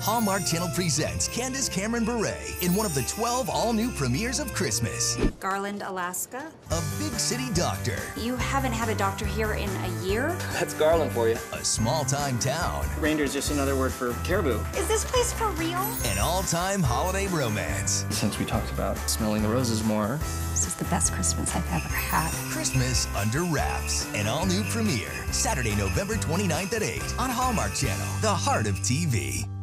Hallmark Channel presents Candace Cameron-Bure in one of the 12 all-new premieres of Christmas. Garland, Alaska. A big city doctor. You haven't had a doctor here in a year? That's Garland for you. A small-time town. Reindeer's just another word for caribou. Is this place for real? An all-time holiday romance. Since we talked about smelling the roses more. This is the best Christmas I've ever had. Christmas Under Wraps. An all-new premiere. Saturday, November 29th at 8 on Hallmark Channel, the heart of TV.